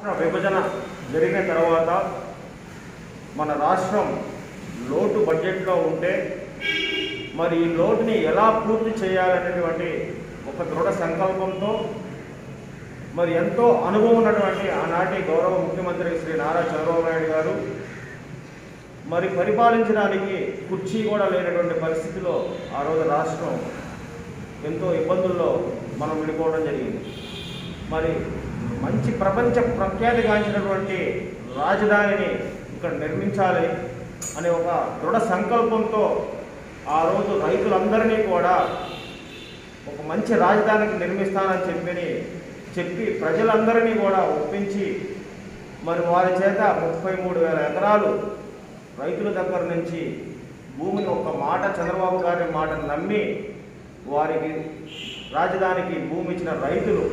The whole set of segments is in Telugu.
విభజన జరిగిన తర్వాత మన రాష్ట్రం లోటు బడ్జెట్లో ఉంటే మరి ఈ లోటుని ఎలా పూర్తి చేయాలనేటువంటి ఒక దృఢ సంకల్పంతో మరి ఎంతో అనుభవం ఉన్నటువంటి ఆనాటి గౌరవ ముఖ్యమంత్రి శ్రీ నారా చంద్రబాబు నాయుడు గారు మరి పరిపాలించడానికి కుర్చీ కూడా లేనటువంటి పరిస్థితిలో ఆ రోజు రాష్ట్రం ఎంతో ఇబ్బందుల్లో మనం విడిపోవడం జరిగింది. మరి మంచి ప్రపంచ ప్రఖ్యాతిగాంచినటువంటి రాజధానిని ఇక్కడ నిర్మించాలి అనే ఒక దృఢ సంకల్పంతో ఆ రోజు రైతులందరినీ కూడా ఒక మంచి రాజధానికి నిర్మిస్తానని చెప్పి ప్రజలందరినీ కూడా ఒప్పించి మరి వారి చేత 33,000 ఎకరాలు రైతుల దగ్గర నుంచి భూమిని ఒక మాట చంద్రబాబు గారి మాటను నమ్మి వారికి రాజధానికి భూమి ఇచ్చిన రైతులు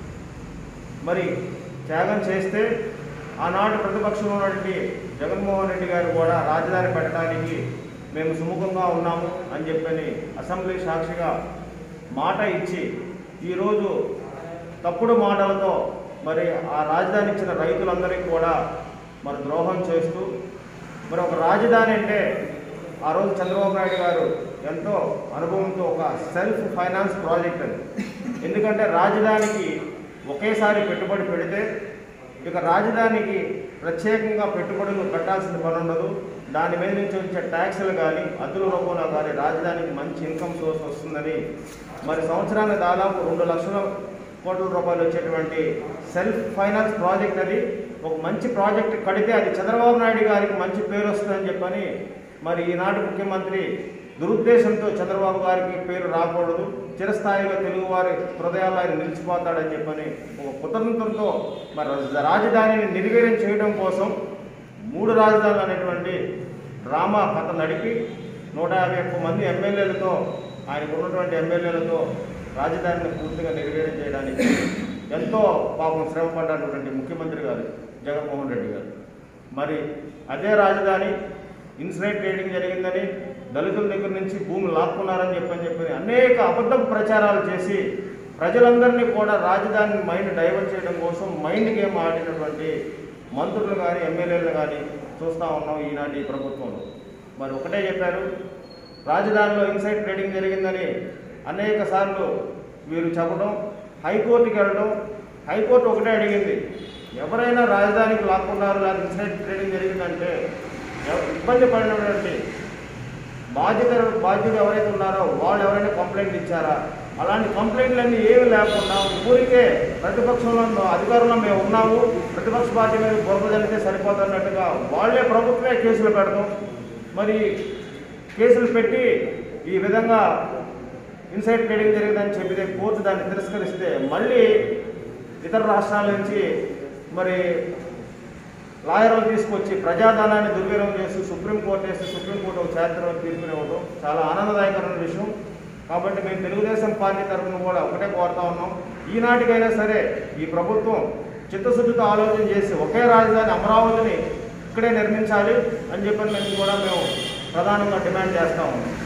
మరి త్యాగం చేస్తే ఆనాటి ప్రతిపక్షంలో ఉన్నటువంటి జగన్మోహన్ రెడ్డి గారు కూడా రాజధాని పెట్టడానికి మేము సుముఖంగా ఉన్నాము అని చెప్పని అసెంబ్లీ సాక్షిగా మాట ఇచ్చి ఈరోజు తప్పుడు మాటలతో మరి ఆ రాజధాని ఇచ్చిన రైతులందరికీ కూడా మరి ద్రోహం చేస్తూ మరి ఒక రాజధాని అంటే ఆ రోజు చంద్రబాబు నాయుడు గారు ఎంతో అనుభవంతో ఒక సెల్ఫ్ ఫైనాన్స్ ప్రాజెక్ట్ అది. ఎందుకంటే రాజధానికి ఒకేసారి పెట్టుబడి పెడితే ఇక రాజధానికి ప్రత్యేకంగా పెట్టుబడులు పెట్టాల్సిన పని ఉండదు. దాని మీద నుంచి వచ్చే ట్యాక్సులు కానీ అద్దుల రూపంలో కానీ రాజధానికి మంచి ఇన్కమ్ సోర్స్ వస్తుందని మరి సంవత్సరానికి దాదాపు 2 లక్షల కోట్ల రూపాయలు వచ్చేటువంటి సెల్ఫ్ ఫైనాన్స్ ప్రాజెక్ట్ అది. ఒక మంచి ప్రాజెక్ట్ కడితే అది చంద్రబాబు నాయుడు గారికి మంచి పేరు వస్తుందని చెప్పని మరి ఈనాటి ముఖ్యమంత్రి దురుద్దేశంతో చంద్రబాబు గారికి పేరు రాకూడదు, చిరస్థాయిగా తెలుగువారి హృదయాల్లో ఆయన నిలిచిపోతాడని చెప్పని ఒక కుతంత్రంతో మరి రాజధానిని నిర్వీర్యం చేయడం కోసం 3 రాజధానులు అనేటువంటి డ్రామా కథ నడిపి 151 మంది ఎమ్మెల్యేలతో ఆయనకు ఉన్నటువంటి ఎమ్మెల్యేలతో రాజధానిని పూర్తిగా నిర్వీర్యం చేయడానికి ఎంతో పాపం శ్రమ పడ్డటువంటి ముఖ్యమంత్రి గారు జగన్మోహన్ రెడ్డి గారు. మరి అదే రాజధాని ఇన్సైడ్ ట్రేడింగ్ జరిగిందని దళితుల దగ్గర నుంచి భూమి లాక్కున్నారని చెప్పని అనేక అబద్ధపు ప్రచారాలు చేసి ప్రజలందరినీ కూడా రాజధాని మైండ్ డైవర్ట్ చేయడం కోసం మైండ్ గేమ్ ఆడినటువంటి మంత్రులు కానీ ఎమ్మెల్యేలు కానీ చూస్తూ ఉన్నాం ఈనాటి ప్రభుత్వంలో. మరి ఒకటే చెప్పారు, రాజధానిలో ఇన్సైడ్ ట్రేడింగ్ జరిగిందని అనేక సార్లు వీరు చెప్పడం, హైకోర్టుకి వెళ్ళడం. హైకోర్టు ఒకటే అడిగింది, ఎవరైనా రాజధానికి లాక్కున్నారు లేదా ఇన్సైడ్ ట్రేడింగ్ జరిగిందంటే ఇబ్బంది పడినటువంటి బాధ్యులు ఎవరైతే ఉన్నారో వాళ్ళు ఎవరైనా కంప్లైంట్ ఇచ్చారా? అలాంటి కంప్లైంట్లన్నీ ఏమి లేకుండా ఊరికే ప్రతిపక్షంలో అధికారంలో మేము ఉన్నాము, ప్రతిపక్ష పార్టీ మీద బొరద జరిగితే సరిపోతున్నట్టుగా వాళ్ళే ప్రభుత్వమే కేసులు పెడతాం. మరి కేసులు పెట్టి ఈ విధంగా ఇన్సైడ్ ట్రేడింగ్ జరిగిందని చెప్పితే కోర్టు దాన్ని తిరస్కరిస్తే మళ్ళీ ఇతర రాష్ట్రాల నుంచి మరి లాయర్లు తీసుకొచ్చి ప్రజాధనాన్ని దుర్వినియోగం చేస్తూ సుప్రీంకోర్టు వేస్తే సుప్రీంకోర్టు ఒక చారిత్రక తీర్పునివ్వడం చాలా ఆనందదాయకరమైన విషయం. కాబట్టి మేము తెలుగుదేశం పార్టీ తరఫున కూడా ఒకటే కోరుతా ఉన్నాం, ఈనాటికైనా సరే ఈ ప్రభుత్వం చిత్తశుద్ధితో ఆలోచన చేసి ఒకే రాజధాని అమరావతిని ఇక్కడే నిర్మించాలి అని చెప్పని మేము ప్రధానంగా డిమాండ్ చేస్తూ ఉన్నాం.